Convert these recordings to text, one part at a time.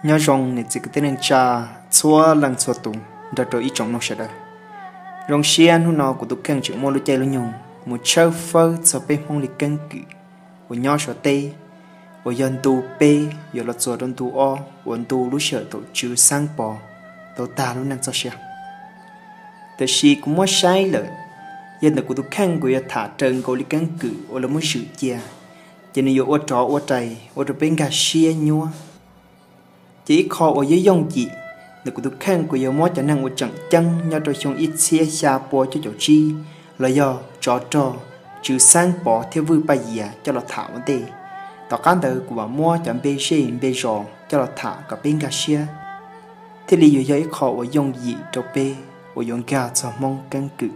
nhớ rong này chỉ có tên cha xóa lăng xóa tùng đã rồi ít trong nó sẽ đời rong xiên hôm nào của tụi khen chữ mua lúa chay lúa nhung một châu phơi sau bên phong lịch cân cự của nhớ sọ tê của dân tu pê giờ là sọ dân tu o dân tu lúa sợi tổ chữ sang bò tổ ta lúa năng cho xeแต่ชีcũng mất sai lợi dân là của tụi khen của thả trần của lịch cân cự ở là một sự chia cho nên ở trọ ở trái ở bên gà xia nhua chỉ khó ở dưới dòng chị được của tụi khen của yêu mót cho năng ở chẳng chân nhau tôi trong ít xe xa bò cho chỗ chi là do trò chữ sang bỏ theo vui bài gì cho là thảo vấn đề tao cán đời của bà mua chẳng bê xe bê rò cho là thảo cả bên gà xia thế lý do giấy khó ở dòng gì cho bê ở dòng gà cho mong căn cự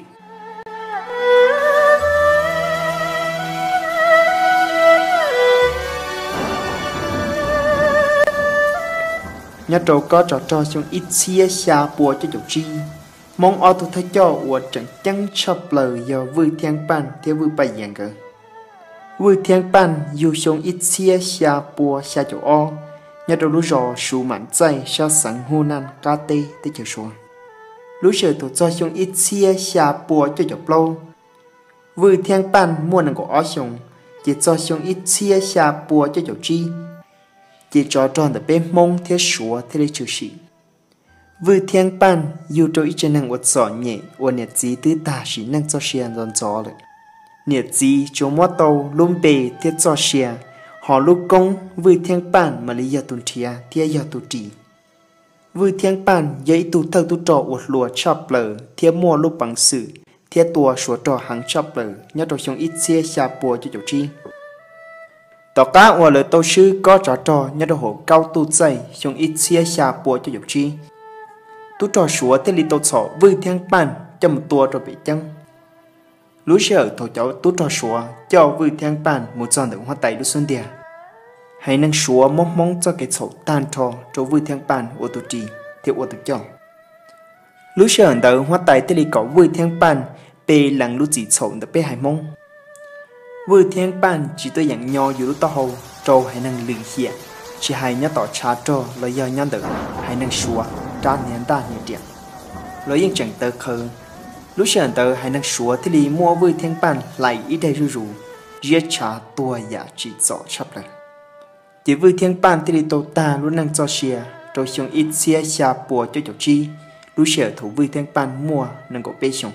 nhà trâu có trò xuống ít xia xa bùa cho chỗ chi mong ở tôi thấy cho của trận chân chập lời do vui thiên pan theo vui bài giảng cơ vui thiên pan dù xuống ít xia xa bùa xa chỗ o nhà trâu lú rò sù mặn chay sa sẵn hu nan ca tê tới chỗ xuống lú sờ tôi cho xuống ít xia xa bùa cho chỗ lâu vui thiên pan mua năng của ó xuống chỉ cho xuống ít xia xa bùa cho chỗ chi chỉ cho tròn ở bên mông theo số theo lấy chữ sĩ vừa thiên pan dù cho ít chân năng vật giỏi nhẹ và nhiệt gì tứ tà sĩ năng cho xe giòn gió lại nhiệt gì cho mót tàu lùm bề theo cho xe họ lúc công vừa thiên pan mà lý do tuần thia theo do tu trì vừa thiên pan giấy tu thơ tu trò uất lùa chập lờ theo mua lúc bằng sự theo tua số trò hàng chập lờ nhớ trò trong ít xe xa bùa cho chỗ chi tỏ cá ở lời tàu sư có trò nhớ đồ hộ cao tu dày trong ít xia xa bùa cho dục chi tu trò súa thế li tàu sọ vui thiên pan cho một tua rồi bị chân lúa sợ thổ cháu tu trò súa cho vui thiên pan một giòn được hoa tay đu xuân địa hãy năng súa mong mong cho cái sổ tan thò cho vui thiên pan ở tu trì theo ở tu cho lúa sợ đỡ hoa tay thế li có vui thiên pan bề lằng lúa chỉ sổ được bề hải mong vừa thiên pan chỉ tôi dặn nho dù lúc to hầu trâu hay năng lì hiện chỉ hay nhớ tỏ trà trâu là do nhớ được hay năng xua trà nén ta nhẹ điện lấy những chẳng tơ khờ lúc sáng tơ hay năng xua thì đi mua vừa thiên pan lại ít đây rủ giết trà tua giả chỉ rõ sắp lại chỉ vừa thiên pan thì đi tàu ta lúc năng cho xe trâu xuống ít xe xa bùa cho chỗ chi lúc sáng thủ vừa thiên pan mua năng có bê xong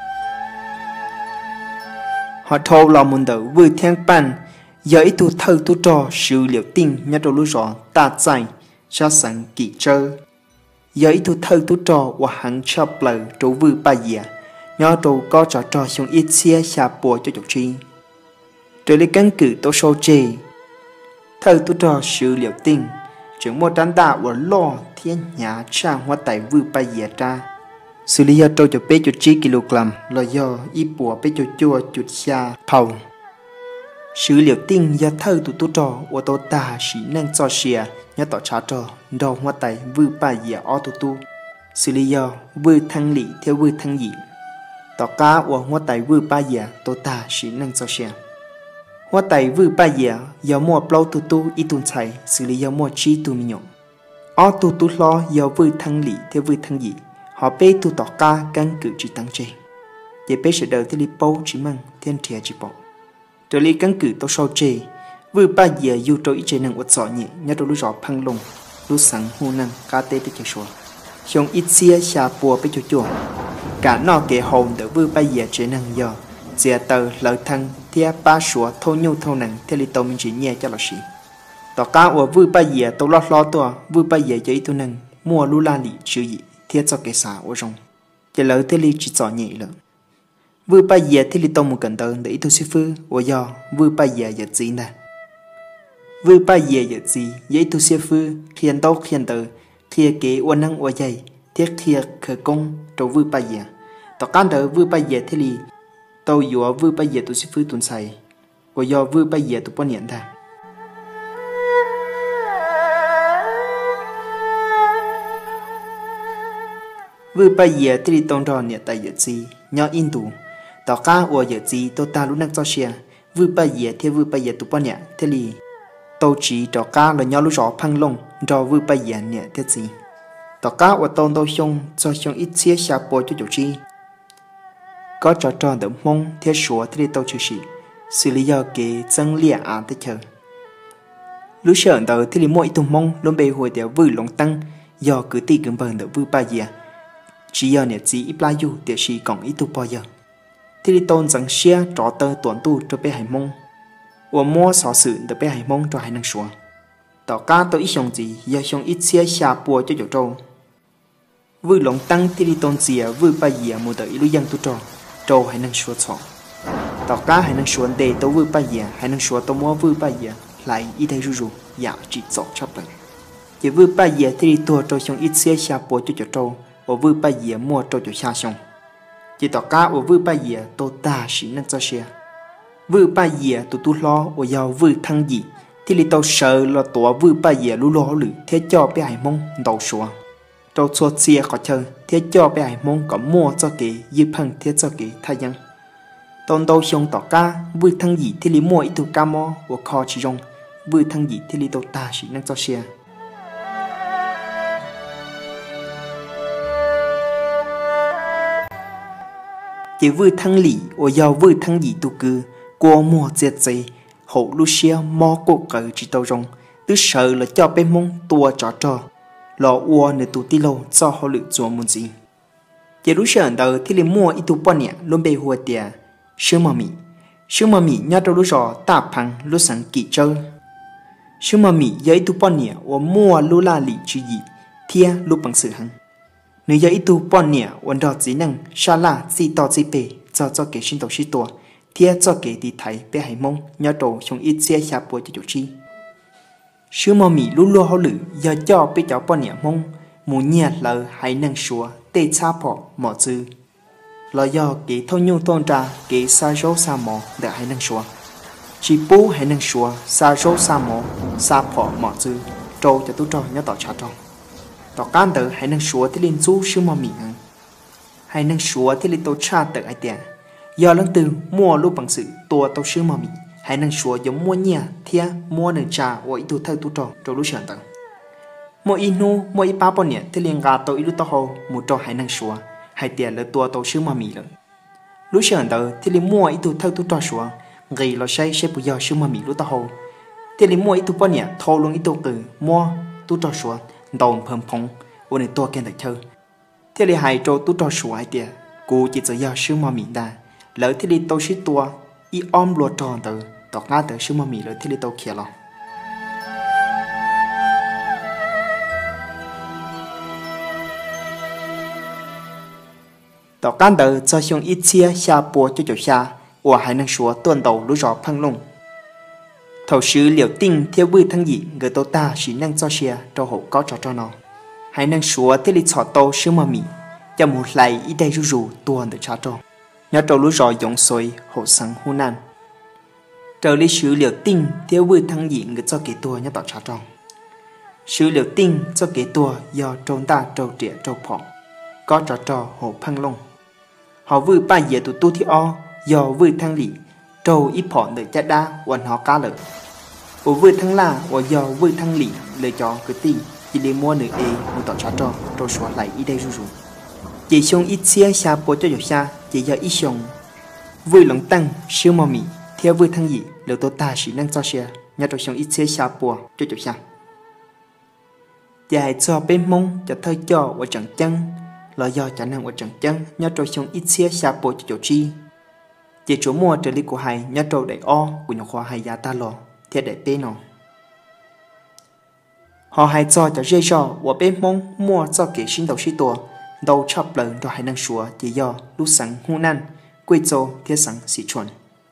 họ thâu lòng muốn đầu vừa thiên pan giờ ít tu thơ tu trò sự liệu tin nhớ đồ lúa rõ ta chạy cho sẵn kỹ trơ giờ ít tu thơ tu trò và hàng chập lời trổ vừa ba dìa nhớ đồ có trò xuống ít xe xa bùa cho chỗ chi trở lấy căn cứ tô sâu chê thơ tu trò sự liệu tin trưởng một đàn đạo và lo thiên nhà trang hoa tài vừa ba dìa ra xử lý cho cho bé cho chi kg là do y bùa bé cho chua chuột xa thầu xử liệu tinh do thơ tụ tụ trò ô tô ta sĩ năng cho xìa nhớ tỏ trả trò đầu hoa tay vừa ba dìa ô tô tu xử lý do vừa thăng lý theo vừa thăng dị tỏ cá ô hoa tay vừa ba dìa tô ta sĩ năng cho xìa hoa tay vừa ba dìa do mua plau tu tu y tuần chạy xử lý do mua chi tu mi nhộng ô tu tu lo do vừa thăng lý theo vừa thăng dị họ bê tu tỏ ca căn cứ chỉ tăng chế để bê sẽ đầu tới li bầu chỉ mang thiên thiệt chỉ bỏ trở li căn cứ tao sau chế vừa ba giờ dù trôi chế năng uất giỏi nhẹ nhớ đồ lúa giỏ phăng lùng lúa sắn hu năng cá tê bê chơi xua trong ít xia xà bùa bê chơi chua cả nọ kẻ hồn đỡ vừa ba giờ chế năng giờ giờ tờ lợi thăng thia ba sủa thô nhu thô năng theo li tao mình chỉ nhẹ cho là gì tỏ ca ở vừa ba giờ tao lo tua vừa ba giờ cho ít tu năng mua lúa la lì chữ gì thiết cho cái xã ở trong chỉ lỡ thế li chỉ chọn nhẹ lợ vừa bây giờ thế li tông một cẩn thận để tôi suy phư ở do vừa bây giờ giờ gì nè vừa bây giờ giờ gì vậy tôi suy phư khiên tao khiên tờ khiên kế uốn năng uốn dày thiết khiên khởi công rồi vừa bây giờ tao can đỡ vừa bây giờ thế li tao vừa vừa bây giờ tôi suy phư tuần sai ở do vừa bây giờ tôi quan niệm thà vừa bây giờ thì tông trò nhẹ tại giờ gì nhỏ in tù tỏ cá ở giờ gì tôi ta lúc năng cho xe vừa bây giờ thì vừa bây giờ tụ bao nhẹ thế li tàu chỉ tỏ cá là nhỏ lúc rõ phăng lông cho vừa bây giờ nhẹ tiết gì tỏ cá ở tôn đâu xong cho xong ít chia xa bố cho chỗ chi có trò đỡ mong thiết số thì đi tàu chữ sĩ xử lý do cái chân lìa án tới chờ lúc sợ đầu thì đi mỗi tụ mong luôn bề hồi để vừa lòng tăng do cứ ti cứng bằng đỡ vừa bây giờ chỉ do nhẹ chỉ ít lai du để sĩ còn ít tụ bao giờ thì đi tôn rằng xe trò tơ tuần tu cho bé hải mong và mua sở sự để bé hải mong cho hải năng số tỏ cá tôi ít xong gì do xong ít xe xa bùa cho chỗ trâu vừa lòng tăng thì đi tôn dìa vừa bây giờ một đợi lưu dân tu trâu hải năng số chọn tỏ cá hải năng số để tôi vừa bây giờ hải năng số tôi mua vừa bây giờ lại ít đây rủ dạ chỉ chọn chấp lại chỉ vừa bây giờ thì đi tua trâu xong ít xe xa bùa cho chỗ trâu và vừa bây giờ mua trâu chỗ xa xong chỉ tỏ cá ở vừa bây giờ tôi ta chỉ năng cho xe vừa bây giờ tụi tôi lo ở giàu vừa thăng gì thì li tao sợ là tổ vừa bây giờ lú lo lử thế cho bé hải mong đầu số tao xót xe khỏi chơi thế cho bé hải mong có mua cho cái dư phăng thế cho cái thay nhân tao đâu xong tỏ cá vừa thăng gì thì li mua ít tụ cá mò và kho chỉ rong vừa thăng gì thì li tao ta chỉ năng cho xe chỉ vừa thăng lì ở giàu vừa thăng gì tụ cứ qua mua chết gì hậu Lucia mò cổ cởi chỉ tàu rong tức sợ là cho bé mông tua trò lò ua nơi tụ ti lâu cho họ lựa chọn muốn gì chỉ Lucia đầu thì liền mua ít tụ bao nhiêu luôn bề hùa tiề sữa mà mì nhớ đâu lúc rõ ta phăng lúc sáng kỹ chơi sữa mà mì giấy tụ bao nhiêu và mua lô la lì chữ gì thia lúc bằng sự hăng nếu giấy tụ bao nhiêuวันđó chỉ năng sa la chỉ to chỉ bể cho cái sinh tàu sĩ tua thiết cho kể thì thấy bé hải mông nhớ đồ trong ít xe xa bùa cho chỗ chi sứ mò mì lú lúa hậu lử giờ cho bé cháu bao nhiêu mông muốn nhẹ lờ hay năng xua tê cha bỏ mỏ dư là do cái thâu nhung tôn trà cái sa rô sa mỏ để hay năng xua chỉ bố hay năng xua sa rô sa mỏ sa bỏ mỏ dư trâu cho tôi trò nhớ tỏ trả trâu tỏ can tử hay năng xua thì lên chú sứ mò mì hay năng xua thì lên tôi cha tự ai tiền do lần từ mua lúc bằng sự tua tàu sứ mà mình hãy năng số giống mua nhà thia mua nền trà và ít tu thâu tu trò trò lúc sáng tận mua inu mua ít ba bao nhiêu thì liền gà tàu ít tu tàu hồ một trò hãy năng số hãy tiền là tua tàu sứ mà mình rồi lúc sáng tận thì liền mua ít tu thâu tu trò số gây lo say sẽ bây giờ sứ mà mình lúc tàu hồ thì liền mua ít tu bao nhiêu thâu luôn ít tu từ mua tu trò số đòn phồng phồng và nền tua kén đại chơi thì liền hãy trò tu trò số hãy tiền cô chỉ giờ sứ mà mình đã lỡ thì đi tàu ship tua y lúa tròn từ tọt ngã từ sứ mà mì lỡ thì đi tàu kia lo tọt can từ cho xong ít chia xa bùa cho chỗ xa và hai năng số tuần đầu lúa giò phăng lông thầu sứ liệu tinh theo bư thăng dị người tàu ta chỉ năng cho xe cho hộ có cho nó hai năng số thì đi chọn tàu sứ mà mì cho một lại ít đây rủ tuần để trả cho nhớ trâu lúa rò giống sôi hộ sáng hô nan trâu lấy sứ liệu tinh theo vừa thăng dị người cho kế tua nhớ tỏ trả trâu sứ liệu tinh cho kế tua do trâu ta trâu trẻ trâu phỏ có trò trò hộ phăng lông họ vừa ba giờ tụi tu thi o do vừa thăng lị trâu ít phỏ đợi cha đa quần họ cá lợi ở vừa thăng la và do vừa thăng lị lời cho cứ ti chỉ để mua nửa một tỏ trả trâu xóa lại ý đây rủ chỉ xong ít xe xa bố cho dọc xa chỉ do ít xong vui lòng tăng siêu mò mì theo vui thăng dị liệu tôi ta chỉ năng cho xe nhớ cho xong ít xe xa bố cho dọc xa dài cho bên mông cho thơ cho và chẳng chân là do chẳng năng và chẳng chân nhớ cho xong ít xe xa bố cho dọc chi chỉ chỗ mua trở lý của hai nhớ cho đại o của nhà khoa hai giá ta lò theo đại bê nó họ hay cho dây cho và bên mông mua cho kể sinh đầu sĩ tua đầu chọc lần cho hai năng số chỉ do lúc sáng hôn nan quê châu thiết sáng sĩ chuẩn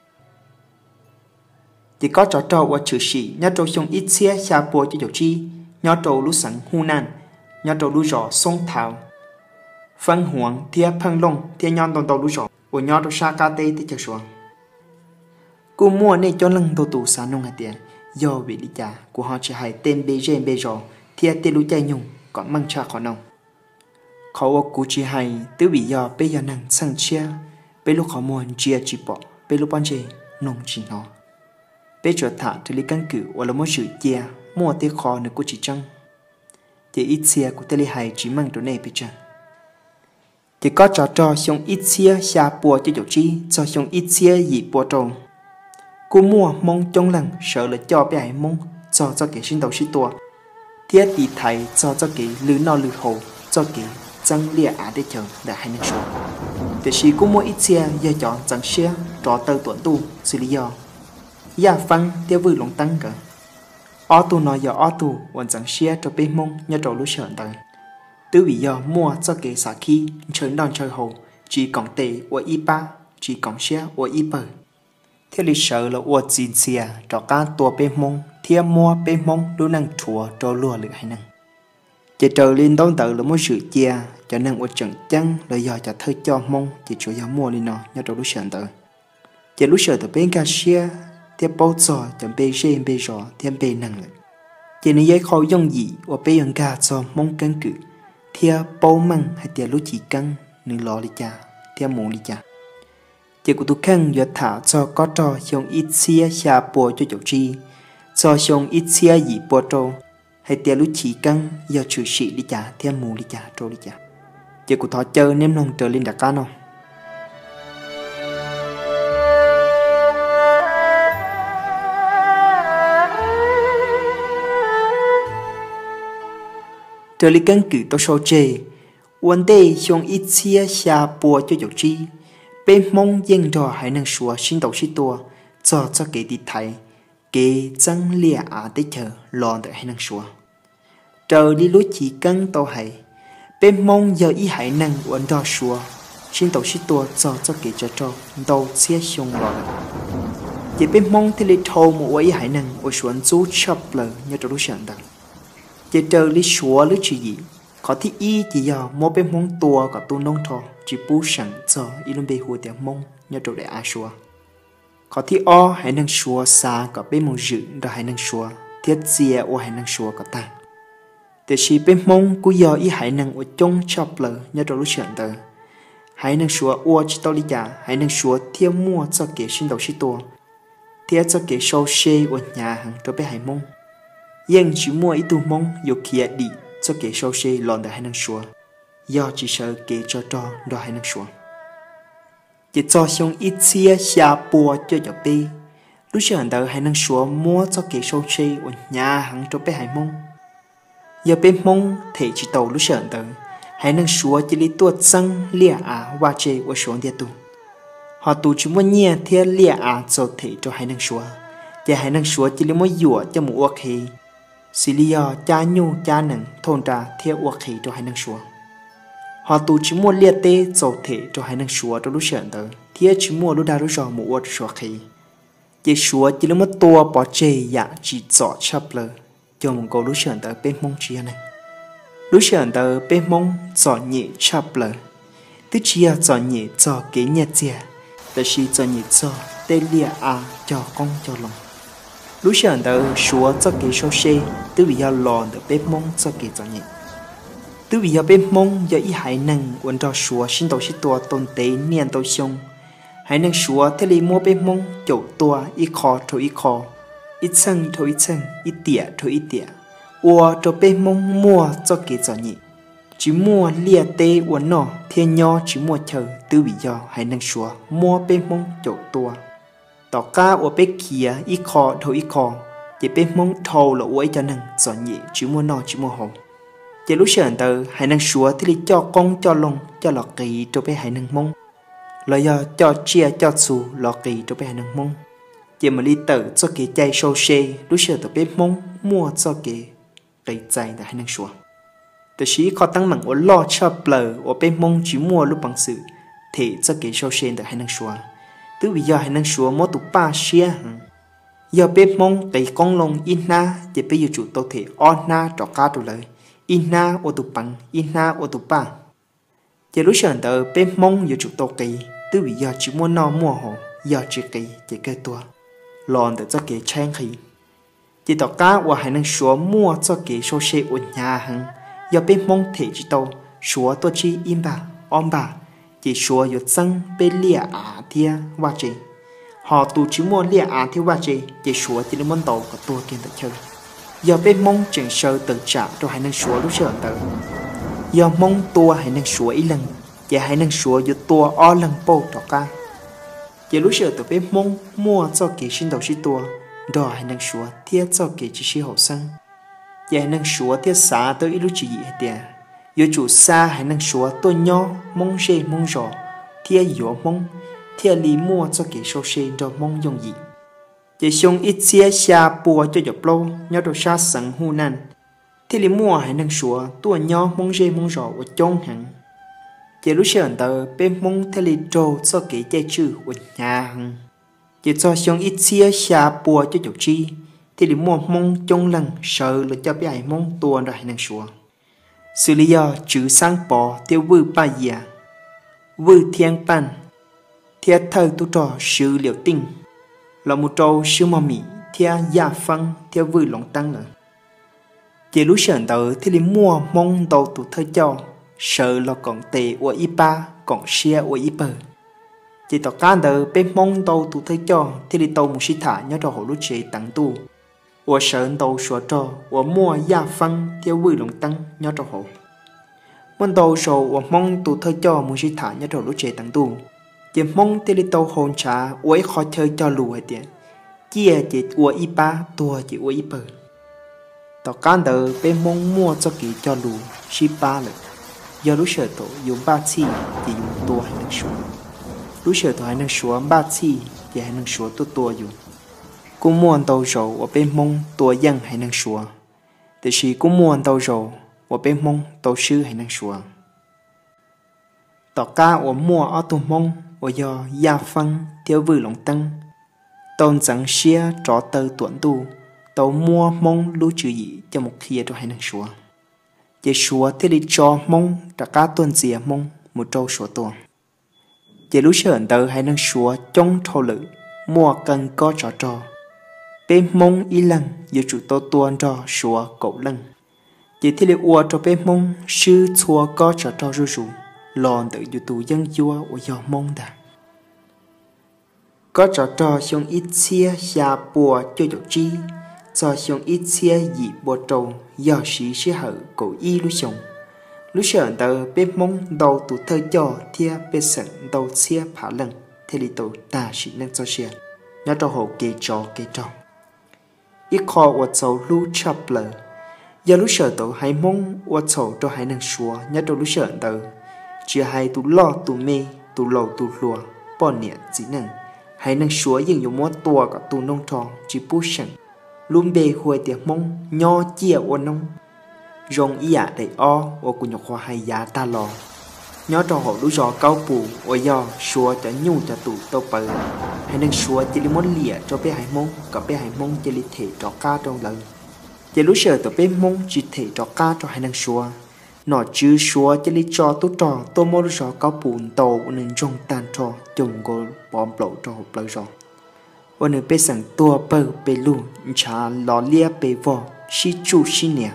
chỉ có trò và chữ sĩ nhớ trâu xong ít xe xa bùa cho dầu chi nhớ trâu lúc sáng hôn nan nhớ trâu lúc rõ sông thảo phân huống thiết phăng lông thiết nhon đồng đầu lúc rõ của nhớ trâu xa ca tê thiết chạc xuống cô mua này cho lần đầu tù xa nông hạt tiền do bị đi trả của họ chỉ hay tên bê rên bê rõ thiết tê lúc chay nhung còn mang cha khỏi nôngเขากูจีให้ตื้อวิยาเปยานังสังเชียเปลูกขโมยเจียจีปอเปลูกปันเจนงจีนอเปจวดถาทลิกันกือวลมชื่อเจียมัวเตคอในกูจีจัง chỉ ít xe của tê li hay chỉ mang đồ này bị chăng chỉ có trò xong ít xe xa bùa cho dầu chi cho xong ít xe gì bùa tròn cô mua mong trong lần sợ là cho bé mong cho cái sinh đầu sinh tua thiết thì thầy cho cái lưới no lưới hồ cho cái răng lia để chờ để hai năng số để chỉ cô mua ít xe giờ chọn răng xe trò tơ tuấn tu xử lý do gia phăng tiêu vui lòng tăng cả ô tu nói giờ ô tu hoàn răng xe cho bé mong nhớ trò lúc sợ tới tứ vì do mua cho cái xả khí chơi đòn chơi hồ chỉ còn tệ của y ba chỉ còn xe của y bờ thế lịch sử là uất chín xia cho cá tua bê mông thiên mua bê mông đu năng chùa cho lúa lửa hay năng chỉ chờ lên đón tự là một sự chia cho năng uất trận chăng là do cho thơ cho mông chỉ chủ yếu mua lên nó nhớ cho lúc sờn tự chỉ lúc sờn từ bên cá xia thiên bao giờ cho bê xê bê gió thiên bê năng lực chỉ nếu giấy khó dùng gì và bê ăn cá cho mông cân cử thiên bao măng hay thiên lúc chỉ căng nương lo đi cha thiên mù đi cha chỉ của tôi khăn giờ thả cho có trò xong ít xia xa bùa cho chỗ chi cho xong ít xia gì bùa trâu hay tiền lúc chỉ căng giờ trừ sĩ đi trả thêm mù đi trả trâu đi trả chỉ của thọ chơi ném lòng trở lên đặc cá nào trở lên căng cử tôi sâu chê vấn đề xong ít xia xa bùa cho chỗ chi bên mong dân trò hãy năng xua sinh đầu sinh tua cho cái đi thấy cái chân lia để chờ lo để hãy năng xua trời đi lối chỉ cân tàu hãy bên mong giờ ý hãy năng uốn đo xua sinh đầu sinh tua cho cái cho đầu xe xong lo chỉ bên mong thì lấy thâu một ý hãy năng ở xuống chú chập lờ như trong lúc sáng đó chỉ trời đi xua lối chỉ gì có thì y chỉ giờ mua bên mong tua cả tu nông thọ chỉ bù sẵn cho y luôn bê hùa tiếng mông nhớ trâu để ai xua có thì o hãy năng xua xa cả bên mong dự đó hãy năng xua thiết dìa o hãy năng xua cả ta để chỉ bên mong cú giờ y hãy năng ở trong chập lờ nhớ trâu lúc chuyện tờ hãy năng xua o chỉ tao đi trả hãy năng xua theo mua cho kẻ sinh đầu sinh tua theo cho kẻ sâu xê ở nhà hàng cho bé hãy mong yên chỉ mua ít tu mong dù kia đi cho kẻ sâu xê lòn để hãy năng xua do chỉ sợ kể cho đó hay năng xuống chỉ cho xong ít xia xa bùa cho nhỏ bê lúc trước hẳn đời hay năng xuống mua cho kể sâu chê ở nhà hàng cho bé hải mông giờ bé mông thể chỉ tàu lúc trước hẳn đời hay năng xuống chỉ lý tuột xăng lia qua chê ở xuống địa tù họ tù chỉ muốn nhẹ theo lia cho thể cho hay năng xuống và hay năng xuống chỉ lý muốn dụa cho một ua khí xì lý cha nhu cha nặng thôn trà theo ua khí cho hay năng xuống họ tụ chỉ mua liệt tê dầu thể cho hai năng xúa cho lúc sợn tới thì chỉ mua lúc đào lúc giò một xúa khí chỉ xúa chỉ lúc mất tua bỏ chê dạ chỉ dọ chập lờ cho một câu lúc sợn tới bên mông chia này lúc sợn tới bên mông dọ nhẹ chập lờ tức chia dọ nhẹ dọ kế nhẹ chia để chỉ dọ nhẹ dọ tê lia cho con cho lòng lúc sợn tới xúa cho kế sâu xê tức vì lò được bên mông cho kế dọ nhẹ từ vì bên mông giờ ý hãy năng uốn trò xúa sinh đầu sinh tua tôn tế niên tàu sông hãy năng xúa thế li mua bên mông chỗ tua ít khó thôi ít khó ít chân thôi ít chân ít tỉa thôi ít tỉa ua cho bên mông mua cho kế cho nhị chỉ mua lia tê uốn nọ thiên nho chỉ mua chờ từ vì do hãy năng xúa mua bên mông chỗ tua tỏ ca ua bên kia ít khó thôi ít khó chỉ bên mông thầu là uấy cho năng cho nhị chỉ mua nọ chỉ mua hồng chỉ lúc sờn từ hãy năng xúa thì đi cho con cho lông cho lọ kỳ cho bé hãy năng mông là do cho chia cho xù lọ kỳ cho bé hãy năng mông chỉ mà đi tự cho cái chay sâu xê lúc sờn từ bé mông mua cho cái chay là hãy năng xúa từ sĩ khó tăng nặng ở lo cho bờ ở bé mông chỉ mua lúc bằng sự thì cho cái sâu xê là hãy năng xúa từ vì do hãy năng xúa mua tụ ba xia do bé mông cái con lông in na chỉ bây giờ chủ tôi thì on na trọ cá tụ lời Ina ô tụ bằng Ina ô tụ ba chỉ lúc sờn tờ bên mông giờ chụp tàu kỳ từ vì giờ chỉ mua no mua hồ giờ chỉ kỳ chỉ cây tua lòn để cho cái trang khí chỉ tàu cá và hải năng số mua cho cái số xe ở nhà hàng giờ bên mông thể chỉ tàu số tôi chỉ im ba om ba chỉ số giờ dân bên lia thia qua chỉ họ tụ chỉ mua lia thia qua chỉ số chỉ muốn tàu có tua kiên tự chơi giờ bên mong chẳng sơ tự trả rồi hãy năng xua lúc sợ tự giờ mong tua hãy năng xua ý lần và hãy năng xua giờ tua o lần bầu trọ ca giờ lúc sợ tự bên mong mua cho kỳ sinh đầu sĩ tua rồi hãy năng xua thiết cho kỳ chỉ sĩ hậu sân và hãy năng xua thiết xá tới ít lúc chỉ gì hết tiền giờ chủ xa hãy năng xua tôi nhỏ mong xê mong rõ thiết dỗ mong thiết lý mua cho kỳ sâu xê rồi mong dùng gì chỉ xong ít xe xa bùa cho dọc lâu nhớ đồ xa sẵn hù năn thì lý mua hãy năng xua tua nhỏ mong dê mong rõ của chông hẳn chỉ lúc sờn tờ bên mong thế lý trô cho kỹ chạy chữ của nhà hẳn chỉ cho xong ít xe xa bùa cho dọc chi thì lý mua mong chông lần sợ là cho bé mong tua ra hãy năng xua xử lý do chữ sang bỏ tiêu vư ba dìa vư thiên pan thiết thơ tu trò sự liệu tinh là một trâu sư mò mì theo gia phân theo vui lòng tăng nữa chỉ lúc sờn tờ thì đi mua mong đầu tụ thơ cho sợ là còn tệ của y ba còn xe của y bờ chỉ tỏ cá tờ bên mong đầu tụ thơ cho thì đi tàu một sĩ thả nhớ cho hồ lúc chế tặng tu của sợ tàu sửa trò của mua gia phân theo vui lòng tăng nhớ cho hồ mong tàu sổ của mong tụ thơ cho một sĩ thả nhớ cho lúc chế tặng tu chỉ mong tê li tàu hồn trả uế khó chơi cho lùi tiền chia chỉ uế y ba tua chỉ uế y bờ tàu can đờ bên mong mua cho kỳ cho lùi ship baเลยgiờ lúc sợ tổ dùng ba chi chỉ dùng tua hay năng số lúc sợ tổ hay năng số ba chi chỉ hay năng số tua dùng cũng mua tàu dầu ở bên mong tua dân hay năng số để chỉ cũng mua tàu dầu ở bên mong tàu sư hay năng số tàu cá ở mua ở tàu mong ở do gia phân theo vừa lòng tăng tôn chẳng xe trọ tơ tuấn tu tàu mua mong lưu trừ gì cho một khi cho hai năng số chỉ số thế đi cho mong đã cá tuần dìa mong một trâu số tuần chỉ lúc sờn tờ hai năng số trong thâu lự mua cần có trò bên mong y lần giờ chủ tô tuần cho số cậu lần chỉ thế đi ua cho bên mong sư chùa có trò ru ru lòn tự dù tù dân vua ở do mong đã có trò xong ít xe xa bùa cho dọc chi cho xong ít xe dị bùa trầu do sĩ sẽ hở cổ y lúc xong lúc sợ tờ bếp mong đầu tụ thơ cho thia bếp sẵn đầu xe phá lần thế lý tổ ta sĩ năng cho xe nó cho hồ kê trò ít khó ở châu lưu chập lờ do lúc sợ tổ hay mong ở châu cho hai năng xua nhớ cho lúc sợ tờ chỉ hay tụ lo tụ mê tụ lầu tụ lùa bỏ nhẹ chỉ năng hãy năng xua dừng dùng mót tua cả tụ nông tròn chỉ bút sẵn luôn bề huề tiệc mong nho chia ô nông rong ý ạ đầy o ô của nhọc hoa hay giá ta lò nhó trò hộ lũ giò cao bù ô do xua cho nhu cho tụ tàu bờ hãy năng xua chỉ li món lìa cho bé hải mông cả bé hải mông chỉ li thể trò ca trong lần chỉ lũ sợ tàu bé mông chỉ thể trò ca cho hãy năng xua nó chứ xua chỉ li cho tú trò tô mô lũ giò cao bù tàu nên rong tan trò chồng cô bom lộ trò hộp lời rồi ô nữ bé sẵn tua bờ bê lù chả lò lia bê vò xí chu xí nè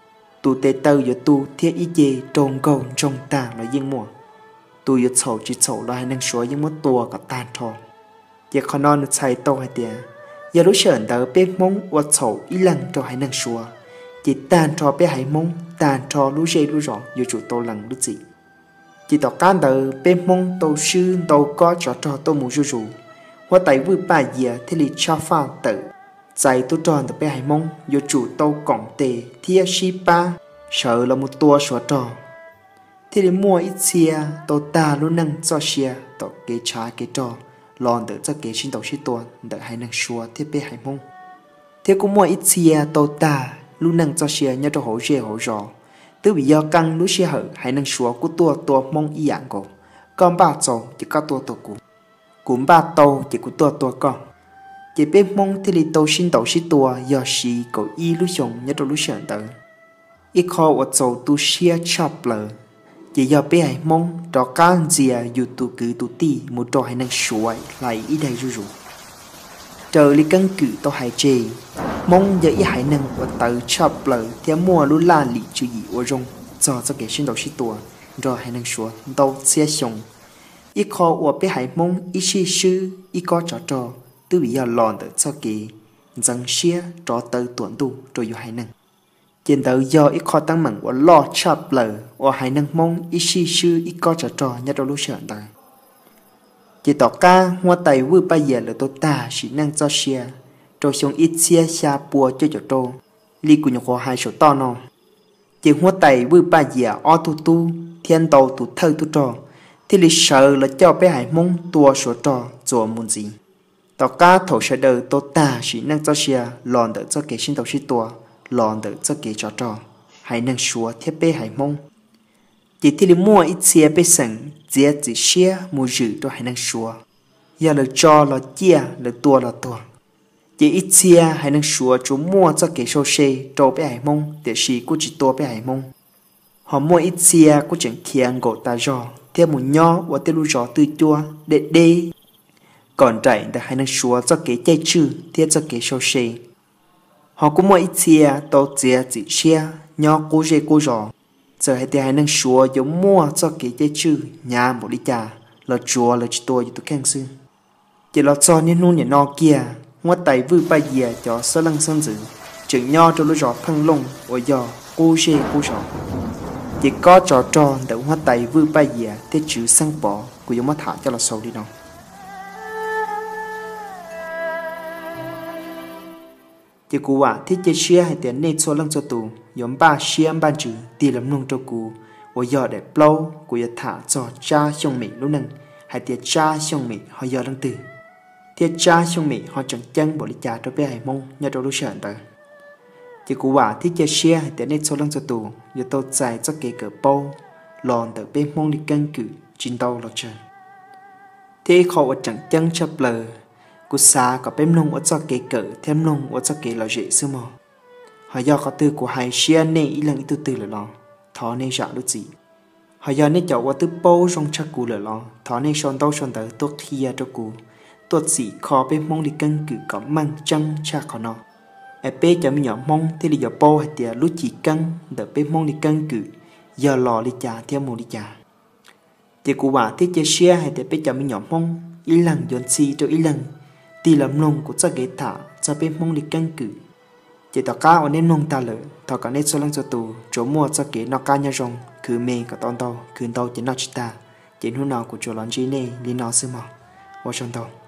tụ tê tàu yo tu thiết ý dê trông cầu trong ta là yên mùa tụ yo chậu chỉ chậu là hai năng số yên mùa tua cả tan thò giờ con non nó chạy tàu hai tia giờ lúc sờn tàu bé mông ô chậu ý lần cho hai năng số chỉ tan thò bé hai mông tan thò lú dê lú rõ yo chủ tàu lần lú gì chỉ tàu can tàu bé mông tàu sư tàu có cho tàu mù rù hoa tại vui bà dìa thế lì cho pha tự chạy tôi tròn tập bé hải mông vô chủ tàu cổng tề thia shi pa sợ là một tua xóa trò thế lì mua ít xe tàu ta luôn năng cho xe tàu kế trái kế trò lòn tự cho kế xin tàu shi tuần đợi hai năng xóa thế bé hải mông thế cũng mua ít xe tàu ta luôn năng cho xe nhớ cho hỗ rê hỗ rò từ vì do căng lúc xe hở hai năng xóa của tua mông y dạng cổ con ba trò chỉ có tua cũ cũng ba tàu chỉ của tua con chỉ biết mong thì li tàu xin tàu xí tua do xí cậu y lúc xong nhớ trong lúc sờn tới ít khó ở châu tu xia chập lờ chỉ do bé hải mong trò can dìa dù tu cứ tu ti một trò hay năng suy lại ý đây ru trời li căn cử tàu hải chê mong giờ ý hải năng ở tới chập lờ theo mua lúc la lì chữ gì ở trong cho cái xin tàu xí tua rồi hay năng suy tàu xia xong ít khó ở bé hải mong ít sư ít có trò từ vì giờ lòn được cho kì rằng xia cho tới tuần tu rồi yêu hai nâng trên đầu do ít khó tăng mặn của lo chập lờ của hai nâng mong ít si sư ít có trò nhất đâu lúc sợ ta chỉ tỏ ca hoa tay vừa bây giờ là tôi ta chỉ năng cho xia rồi xuống ít xia xa bùa cho trò li của nhục hai số to nó chỉ hoa tay vừa bây giờ o tu thiên đầu tu thơ tu trò thì lịch sợ là cho bé hải mong tua số trò rồi muốn gì tao cá thổ sẽ đời tôi ta chỉ năng cho xia lòn đỡ cho kẻ sinh tàu sĩ tua lòn đỡ cho kẻ trò hãy năng xua thiết bé hải mong chỉ thì li mua ít xia bé sẵn dễ chỉ xia mua dự tôi hãy năng xua giờ là cho là chia là tua chỉ ít xia hãy năng xua chú mua cho kẻ sâu xe trâu bé hải mong để xì của chỉ tua bé hải mong họ mua ít xia của chẳng khiang gỗ ta rò theo một nho và theo lũ gió tươi chua để đê còn chạy để hai năng xua cho kế chay chư theo cho kế sâu xe họ cũng mua ít xia tao chia chỉ xia nho cố dê cố gió giờ hai năng xua giống mua cho kế chay chư nhà một đi trà là chùa là chỉ tôi tôi khen sư chỉ là cho nên luôn nhà no kia ngoắt tay vừa bay về cho sơ lăng sơn dự chừng nho cho lũ gió phăng lông và gió cố dê cố gió chỉ có trò đậu hoa tay vừa bay về thế chữ sang bỏ của giống mắt thả cho là sâu đi đâu chỉ cụ thiết chế xia hay tiền nên số lăng cho tù giống ba xia ban chữ tì làm nông cho cụ và giờ để plau của giờ thả cho cha xong mị lúc nâng hay tiền cha xong mị họ giờ đang từ thiết cha xong mị họ chẳng chân bỏ đi cha cho bé hải mông nhớ đâu lúc sợ tới chỉ cụ thiết chế xia hay tiền nên số lăng cho tù giờ tôi chạy cho cái cỡ bao lòn từ bên mông đi căn cứ chín tàu là trời thế họ chẳng chân chấp lờ cú xa có bém nông ở cho cái cỡ thêm nông ở cho cái là dễ xưa mà họ do có từ của hai xia này ý lần ý từ là lo thọ này sợ được gì họ do này chọn qua từ bao trong chắc cú là lo thọ này son tao son tới tốt thia cho cú tốt gì khó bém mông đi căn cứ có mang chân chắc họ nó ở bên cho mình nhỏ mông thì là giờ bao hay tiệt lúc chỉ căng đợi bém mông đi căn cứ giờ lò đi trà theo mùa đi trà thì cụ bà thiết chế xia hay tiệt bên cho mình nhỏ mông ý lần dọn xì cho ý lần tì làm nông của cho ghế thả cho bên mông đi căn cứ chỉ tao cá ở nên nông ta lỡ thọ cả nên số lăng cho tù chỗ mua cho ghế nó cá nhau rong cứ mê cả tao cứ tao chỉ nó chỉ ta chỉ hôm nào của chỗ lon chi này đi nó xưa mà vào trong tao